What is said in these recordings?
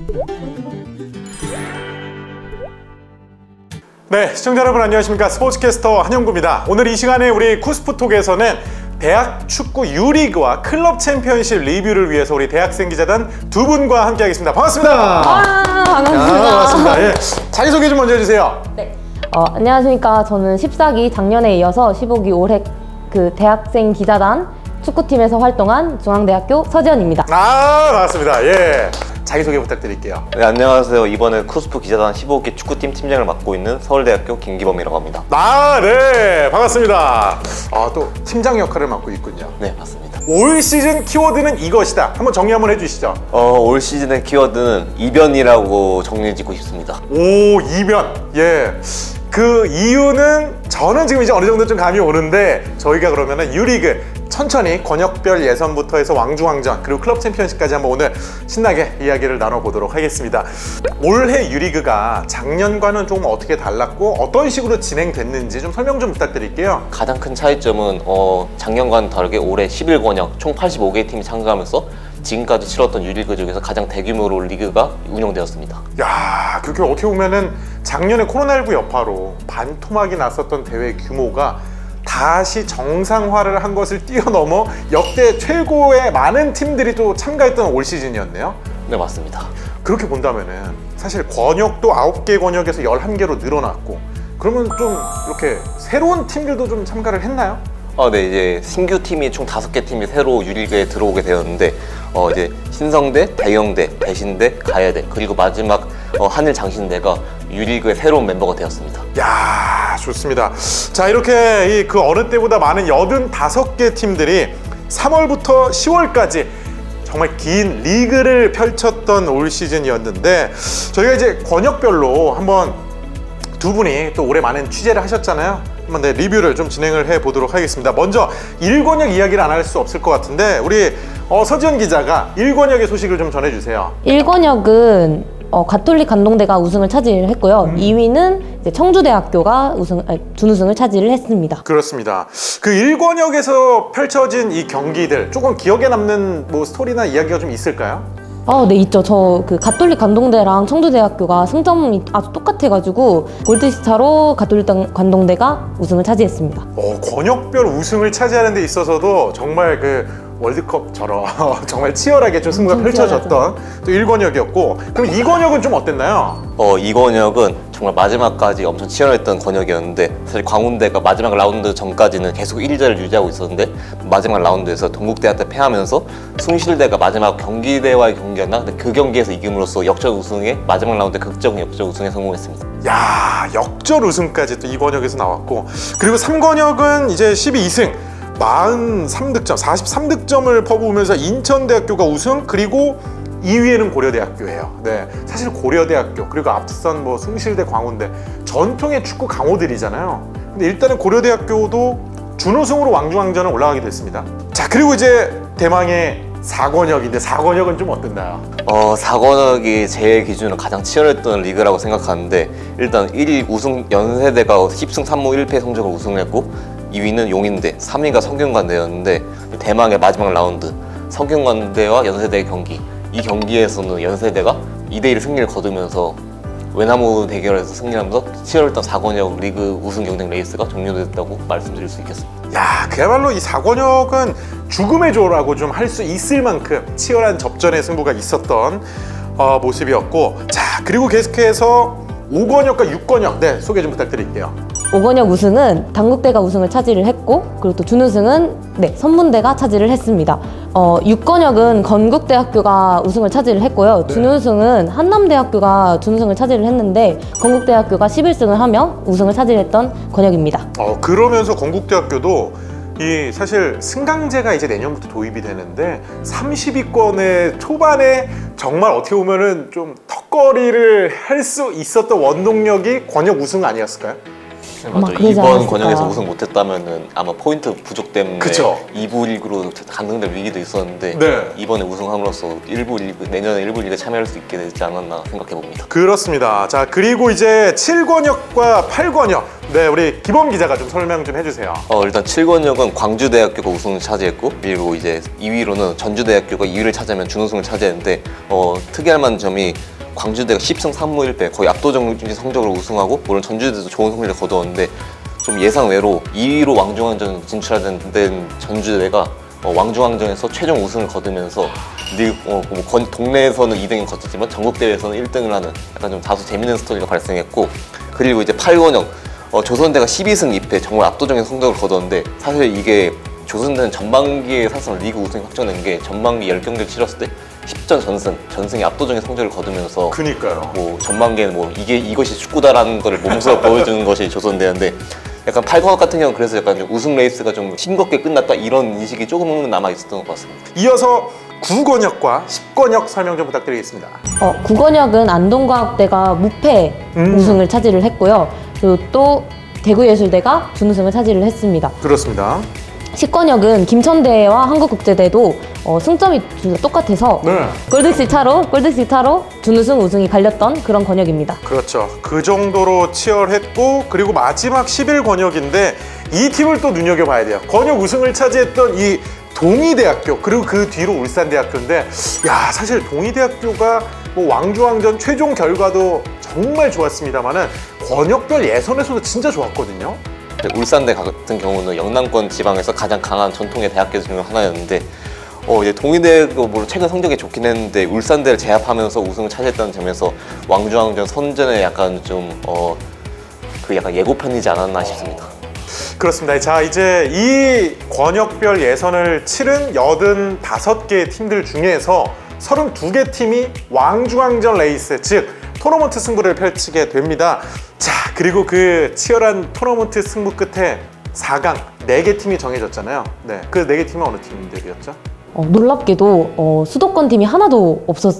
네, 시청자 여러분 안녕하십니까. 스포츠캐스터 한영구입니다. 오늘 이 시간에 우리 쿠스프톡에서는 대학 축구 U리그와 클럽 챔피언십 리뷰를 위해서 우리 대학생 기자단 두 분과 함께 하겠습니다. 반갑습니다. 반갑습니다. 반갑습니다. 예, 자기소개 좀 먼저 해주세요. 네. 안녕하십니까. 저는 14기 작년에 이어서 15기 올해 그 대학생 기자단 축구팀에서 활동한 중앙대학교 서지연입니다. 반갑습니다. 예. 자기소개 부탁드릴게요. 네, 안녕하세요. 이번에 쿠스프 기자단 15기 축구팀 팀장을 맡고 있는 서울대학교 김기범이라고 합니다. 네. 반갑습니다. 또 팀장 역할을 맡고 있군요. 네, 맞습니다. 올 시즌 키워드는 이것이다. 한번 정리 한번 해주시죠. 올 시즌의 키워드는 이변이라고 정리해 짓고 싶습니다. 오, 이변. 예. 그 이유는 저는 지금 이제 어느 정도 좀 감이 오는데 저희가 그러면은 U리그 천천히 권역별 예선부터 해서 왕중왕전 그리고 클럽 챔피언십까지 한번 오늘 신나게 이야기를 나눠보도록 하겠습니다. 올해 U리그가 작년과는 좀 어떻게 달랐고 어떤 식으로 진행됐는지 좀 설명 좀 부탁드릴게요. 가장 큰 차이점은 작년과는 다르게 올해 11권역 총 85개의 팀이 참가하면서 지금까지 치렀던 U리그 중에서 가장 대규모로 리그가 운영되었습니다. 야, 그게 어떻게 보면은 작년에 코로나19 여파로 반토막이 났었던 대회 규모가 다시 정상화를 한 것을 뛰어넘어 역대 최고의 많은 팀들이 또 참가했던 올 시즌이었네요. 네, 맞습니다. 그렇게 본다면은 사실 권역도 9개 권역에서 11개로 늘어났고 그러면 좀 이렇게 새로운 팀들도 좀 참가를 했나요? 네, 이제 신규 팀이 총 5개 팀이 새로 U리그에 들어오게 되었는데 이제 신성대, 대영대, 대신대, 가야대 그리고 마지막 한일장신대가 U리그의 새로운 멤버가 되었습니다. 야, 좋습니다. 자, 이렇게 그 어느 때보다 많은 85개 팀들이 3월부터 10월까지 정말 긴 리그를 펼쳤던 올 시즌이었는데 저희가 이제 권역별로 한번 두 분이 또 올해 많은 취재를 하셨잖아요. 한번 리뷰를 좀 진행을 해 보도록 하겠습니다. 먼저 1권역 이야기를 안 할 수 없을 것 같은데 우리 서지연 기자가 1권역의 소식을 좀 전해주세요. 1권역은 가톨릭 관동대가 우승을 차지했고요. 2위는 이제 청주대학교가 준우승을 차지를 했습니다. 그렇습니다. 그 1권역에서 펼쳐진 이 경기들 조금 기억에 남는 뭐 스토리나 이야기가 좀 있을까요? 네, 있죠. 저 그 가톨릭 관동대랑 청주대학교가 승점이 아주 똑같아가지고 골드스타로 가톨릭 관동대가 우승을 차지했습니다. 권역별 우승을 차지하는 데 있어서도 정말 그 월드컵처럼 정말 치열하게 좀 승부가 펼쳐졌던 또 1권역이었고 그럼 2권역은 좀 어땠나요? 2권역은 정말 마지막까지 엄청 치열했던 권역이었는데 사실 광운대가 마지막 라운드 전까지는 계속 1위를 유지하고 있었는데 마지막 라운드에서 동국대한테 패하면서 숭실대가 마지막 경기대와의 경기였나? 근데 그 경기에서 이김으로써 역전 우승에 마지막 라운드 극적 역전 우승에 성공했습니다. 야, 역전 우승까지 또 2권역에서 나왔고 그리고 3권역은 이제 12승 43득점, 43득점을 퍼부으면서 인천대학교가 우승 그리고 2위에는 고려대학교예요. 네, 사실 고려대학교 그리고 앞선 뭐 숭실대, 광운대 전통의 축구 강호들이잖아요. 근데 일단은 고려대학교도 준우승으로 왕중왕전을 올라가게 됐습니다. 자, 그리고 이제 대망의 4권역인데 4권역은 좀 어땠나요? 4권역이 제 기준으로 가장 치열했던 리그라고 생각하는데 일단 1위 우승 연세대가 10승 3무 1패 성적으로 우승했고 2위는 용인대, 3위가 성균관대였는데 대망의 마지막 라운드 성균관대와 연세대의 경기 이 경기에서는 연세대가 2대1 승리를 거두면서 외나무 대결에서 승리하면서 치열했던 4권역 리그 우승 경쟁 레이스가 종료됐다고 말씀드릴 수 있겠습니다. 야, 그야말로 이 4권역은 죽음의 조라고 좀 할 수 있을 만큼 치열한 접전의 승부가 있었던 모습이었고 자, 그리고 계속해서 5권역과 6권역 네, 소개 좀 부탁드릴게요. 5권역 우승은 당국대가 우승을 차지를 했고 그리고 또 준우승은 선문대가 차지를 했습니다. 6권역은 건국대학교가 우승을 차지를 했고요. 준우승은 한남대학교가 준우승을 차지를 했는데 건국대학교가 11승을 하며 우승을 차지했던 권역입니다. 그러면서 건국대학교도 이 사실 승강제가 이제 내년부터 도입이 되는데 30위권의 초반에 정말 어떻게 보면은 좀 턱걸이를 할 수 있었던 원동력이 권역 우승 아니었을까요? 맞죠. 이번 권역에서 우승 못했다면은 아마 포인트 부족 때문에 그쵸? 2부 리그로 강등될 위기도 있었는데 네. 이번에 우승함으로써 1부 리그 내년에 1부 리그에 참여할 수 있게 되지 않았나 생각해 봅니다. 그렇습니다. 자, 그리고 이제 7권역과 8권역 네, 우리 기범 기자가 좀 설명 좀 해주세요. 일단 7권역은 광주대학교가 우승을 차지했고 그리고 이제 2위로는 전주대학교가 2위를 차지하면 준우승을 차지했는데 특이할 만한 점이 광주대가 10승 3무 1패 거의 압도적인 성적으로 우승하고 물론 전주대도 좋은 성적을 거두었는데 좀 예상 외로 2위로 왕중왕전 진출하는 전주대가 왕중왕전에서 최종 우승을 거두면서 동네에서는 2등을 거쳤지만 전국대회에서는 1등을 하는 약간 좀 다소 재밌는 스토리가 발생했고 그리고 이제 8권역 조선대가 12승 2패 정말 압도적인 성적을 거뒀는데 사실 이게 조선대는 전반기에 사실상 리그 우승이 확정된 게 전반기 10경기를 치렀을 때 10전 전승이 압도적인 성적을 거두면서 그니까요. 뭐 전반기에는 이것이 축구다라는 걸 몸소 보여주는 것이 조선대인데 약간 8권역 같은 경우는 그래서 약간 좀 우승 레이스가 좀 싱겁게 끝났다 이런 인식이 조금은 남아 있었던 것 같습니다. 이어서 9권역과 10권역 설명 좀 부탁드리겠습니다. 9권역은 안동과학대가 무패 우승을 차지를 했고요. 그리고 또 대구예술대가 준우승을 차지를 했습니다. 그렇습니다. 10권역은 김천대와 한국국제대도 승점이 둘 다 똑같아서 네. 골드식 차로 준우승 우승이 갈렸던 그런 권역입니다. 그렇죠. 그 정도로 치열했고 그리고 마지막 11권역인데 이 팀을 또 눈여겨봐야 돼요. 권역 우승을 차지했던 이 동의대학교 그리고 그 뒤로 울산대학교인데 야 사실 동의대학교가 뭐 왕중왕전 최종 결과도 정말 좋았습니다만은 권역별 예선에서도 진짜 좋았거든요. 울산대 같은 경우는 영남권 지방에서 가장 강한 전통의 대학교 중 하나였는데 이제 동의대가 물론 최근 성적이 좋긴 했는데 울산대를 제압하면서 우승을 차지했다는 점에서 왕중왕전 선전에 약간 좀 그 약간 예고편이지 않았나 싶습니다. 그렇습니다. 자 이제 이 권역별 예선을 치른 85개의 팀들 중에서 32개 팀이 왕중왕전 레이스 즉 토너먼트 승부를 펼치게 됩니다. 자 그리고 그 치열한 토너먼트 승부 끝에 4강 4개 팀이 정해졌잖아요. 네, 그 4개 팀은 어느 팀들이었죠? 놀랍게도 수도권 팀이 하나도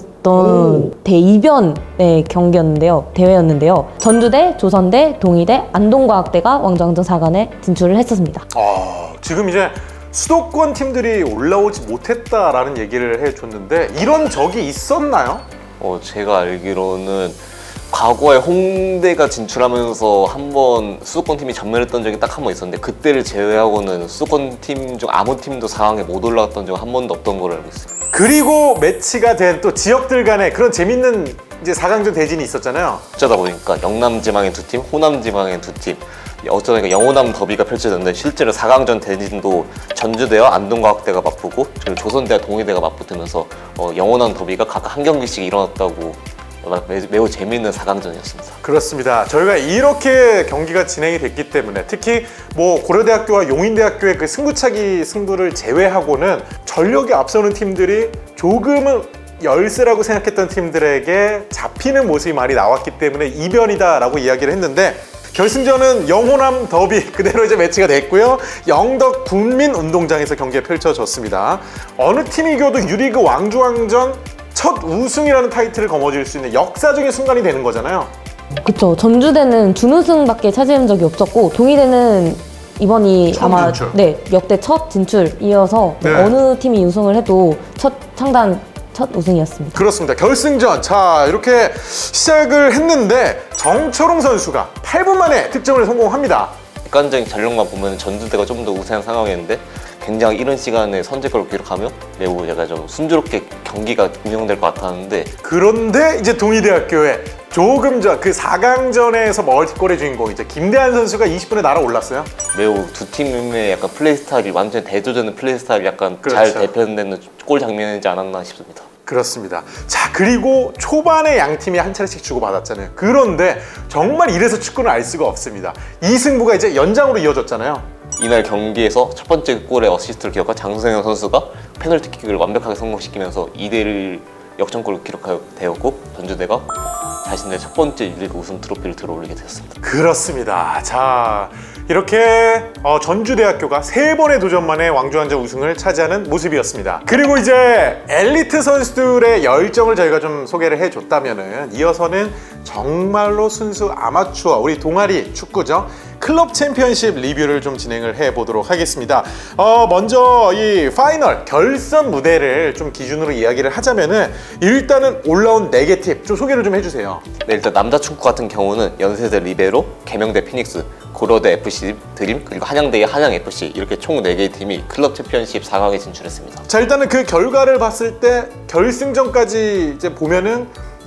없었던 대이변의 경기였는데요. 대회였는데요. 전주대, 조선대, 동의대, 안동과학대가 왕중왕전 4강에 진출을 했었습니다. 지금 이제 수도권 팀들이 올라오지 못했다라는 얘기를 해줬는데 이런 적이 있었나요? 제가 알기로는 과거에 홍대가 진출하면서 한번 수도권 팀이 전멸했던 적이 딱 한 번 있었는데 그때를 제외하고는 수도권 팀 중 아무 팀도 4강에 못 올라갔던 적은 한 번도 없던 걸로 알고 있어요. 그리고 매치가 된 또 지역들 간에 그런 재밌는 이제 4강전 대진이 있었잖아요. 어쩌다 보니까 영남 지방의 2팀, 호남 지방의 2팀 어쩌다 영호남 더비가 펼쳐졌는데 실제로 4강전 대진도 전주대와 안동과학대가 맞붙고 그리고 조선대와 동의대가 맞붙으면서 영호남 더비가 각각 한 경기씩 일어났다고 매우 재미있는 4강전이었습니다. 그렇습니다. 저희가 이렇게 경기가 진행이 됐기 때문에 특히 뭐 고려대학교와 용인대학교의 그 승부차기 승부를 제외하고는 전력이 앞서는 팀들이 조금은 열세라고 생각했던 팀들에게 잡히는 모습이 많이 나왔기 때문에 이변이다라고 이야기를 했는데 결승전은 영호남 더비 그대로 이제 매치가 됐고요. 영덕 군민운동장에서 경기가 펼쳐졌습니다. 어느 팀이 이겨도 유리그 왕중왕전 첫 우승이라는 타이틀을 거머쥘 수 있는 역사적인 순간이 되는 거잖아요. 그쵸. 전주대는 준우승밖에 차지한 적이 없었고 동의대는 이번이 아마 진출. 역대 첫 진출이어서 네. 어느 팀이 우승을 해도 첫 우승이었습니다. 그렇습니다. 결승전 자 이렇게 시작을 했는데 정철웅 선수가 8분 만에 득점을 성공합니다. 객관적인 전력만 보면 전주대가 좀 더 우세한 상황이었는데 굉장히 이른 시간에 선제골을 기록하며 매우 약간 좀 순조롭게 경기가 운영될 것 같았는데 그런데 이제 동의대학교에 조금 전 그 4강전에서 멀티골의 주인공 이제 김대한 선수가 20분에 날아올랐어요. 매우 두 팀의 약간 플레이 스타일이 완전 대조되는 플레이 스타일이 약간 그렇죠. 잘 대표되는 골 장면이지 않았나 싶습니다. 그렇습니다. 자 그리고 초반에 양 팀이 한 차례씩 주고받았잖아요. 그런데 정말 이래서 축구는 알 수가 없습니다. 이 승부가 이제 연장으로 이어졌잖아요. 이날 경기에서 첫 번째 골의 어시스트를 기록한 장승현 선수가 페널티킥을 완벽하게 성공시키면서 2대1 역전골을 기록하게 되었고 전주대가 자신의 첫 번째 리그 우승 트로피를 들어올리게 되었습니다. 그렇습니다. 자 이렇게 전주대학교가 3번의 도전 만에 왕중왕전 우승을 차지하는 모습이었습니다. 그리고 이제 엘리트 선수들의 열정을 저희가 좀 소개를 해줬다면은 이어서는 정말로 순수 아마추어 우리 동아리 축구죠. 클럽 챔피언십 리뷰를 좀 진행을 해보도록 하겠습니다. 먼저 이 파이널 결선 무대를 좀 기준으로 이야기를 하자면은 일단은 올라온 4개 팀 좀 소개를 좀 해주세요. 네, 일단 남자 축구 같은 경우는 연세대 리베로, 계명대 피닉스, 고려대 FC 드림, 그리고 한양대의 한양FC 이렇게 총 4개의 팀이 클럽 챔피언십 4강에 진출했습니다. 자 일단은 그 결과를 봤을 때 결승전까지 이제 보면은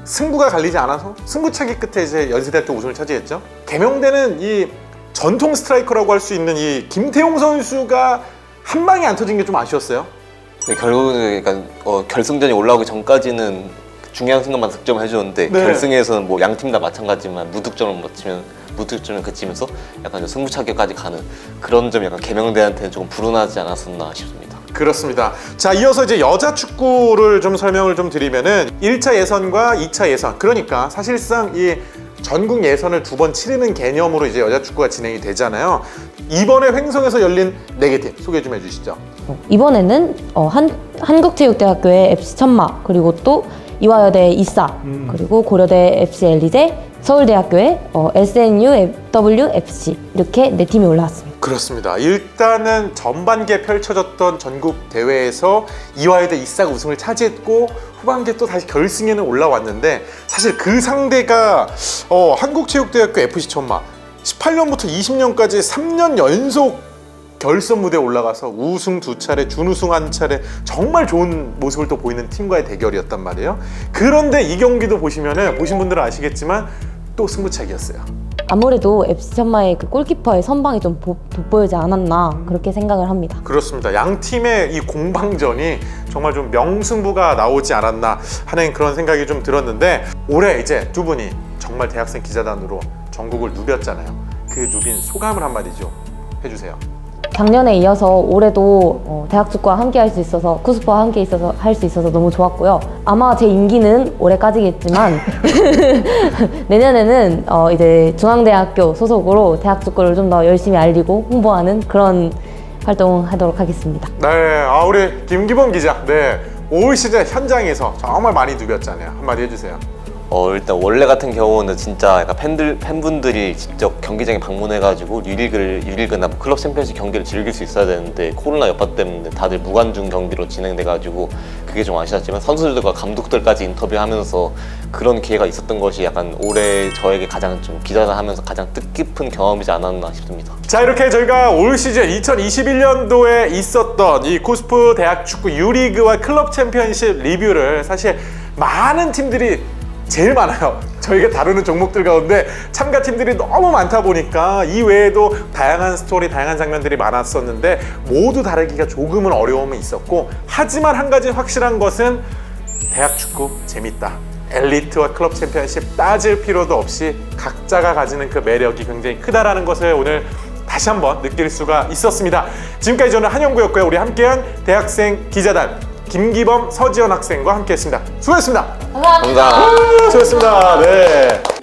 승부가 갈리지 않아서 승부차기 끝에 이제 연세대학교 우승을 차지했죠. 개명대는 이 전통 스트라이커라고 할 수 있는 이 김태용 선수가 한 방에 안 터진 게 좀 아쉬웠어요. 네, 결국은 그러니까 결승전이 올라오기 전까지는 중요한 순간만 득점을 해주는데 네. 결승에서는 뭐 양 팀 다 마찬가지지만 무득점을 그치면서 약간 승부차기까지 가는 그런 점이 약간 개명대한테는 조금 불운하지 않았었나 싶습니다. 그렇습니다. 자, 이어서 이제 여자 축구를 좀 설명을 좀 드리면은 1차 예선과 2차 예선, 그러니까 사실상 이 전국 예선을 2번 치르는 개념으로 이제 여자 축구가 진행이 되잖아요. 이번에 횡성에서 열린 4개 팀 소개 좀 해주시죠. 이번에는 한국체육대학교의 FC 천마, 그리고 또 이화여대 이사, 그리고 고려대 FC 엘리제, 서울대학교의 SNU WFC, 이렇게 4팀이 올라왔습니다. 그렇습니다. 일단은 전반기에 펼쳐졌던 전국 대회에서 이화여대 이사가 우승을 차지했고 후반기에 또 다시 결승에는 올라왔는데, 사실 그 상대가 한국체육대학교 FC 천마 18년부터 20년까지 3년 연속 결선 무대에 올라가서 우승 2차례, 준우승 1차례, 정말 좋은 모습을 또 보이는 팀과의 대결이었단 말이에요. 그런데 이 경기도 보시면은, 보신 분들은 아시겠지만 또 승부차기였어요. 아무래도 FC 천마의 그 골키퍼의 선방이 좀 돋보이지 않았나, 그렇게 생각을 합니다. 그렇습니다. 양 팀의 이 공방전이 정말 좀 명승부가 나오지 않았나 하는 그런 생각이 좀 들었는데, 올해 이제 두 분이 정말 대학생 기자단으로 전국을 누볐잖아요. 그 누빈 소감을 한마디 좀 해주세요. 작년에 이어서 올해도 대학 축구와 함께 할 수 있어서, 쿠스퍼와 함께 할 수 있어서 너무 좋았고요. 아마 제 임기는 올해까지겠지만 내년에는 이제 중앙대학교 소속으로 대학 축구를 좀 더 열심히 알리고 홍보하는 그런 활동하도록 하겠습니다. 네, 우리 김기범 기자, 네, 올 시즌 현장에서 정말 많이 누볐잖아요. 한마디 해주세요. 일단 원래 같은 경우는 진짜 약간 팬분들이 직접 경기장에 방문해가지고 유리그나 뭐 클럽 챔피언십 경기를 즐길 수 있어야 되는데 코로나 여파 때문에 다들 무관중 경기로 진행돼가지고 그게 좀 아쉬웠지만 선수들과 감독들까지 인터뷰하면서 그런 기회가 있었던 것이 약간 올해 저에게 가장 좀 기자단 하면서 가장 뜻깊은 경험이지 않았나 싶습니다. 자, 이렇게 저희가 올 시즌 2021년도에 있었던 이 코스프 대학 축구 유리그와 클럽 챔피언십 리뷰를, 사실 많은 팀들이 제일 많아요. 저희가 다루는 종목들 가운데 참가팀들이 너무 많다 보니까 이 외에도 다양한 스토리, 다양한 장면들이 많았었는데 모두 다루기가 조금은 어려움이 있었고, 하지만 한 가지 확실한 것은 대학 축구 재밌다. 엘리트와 클럽 챔피언십 따질 필요도 없이 각자가 가지는 그 매력이 굉장히 크다라는 것을 오늘 다시 한번 느낄 수가 있었습니다. 지금까지 저는 한영구였고요. 우리 함께한 대학생 기자단 김기범, 서지연 학생과 함께했습니다. 수고했습니다. 감사합니다. 감사합니다. 수고했습니다. 네.